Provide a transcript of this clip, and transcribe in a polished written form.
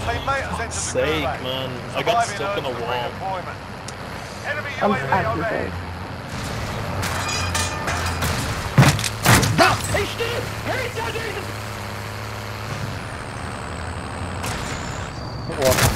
Fuck's sake, man. I got stuck on a wall. I'm actually dead. Hey, Steve! Hurry down there! What?